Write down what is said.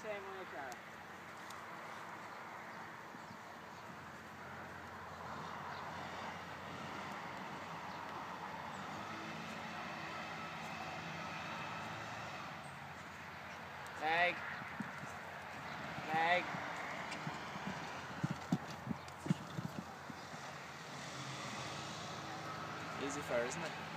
same way, Cara. Leg. Leg. Easy fire, isn't it?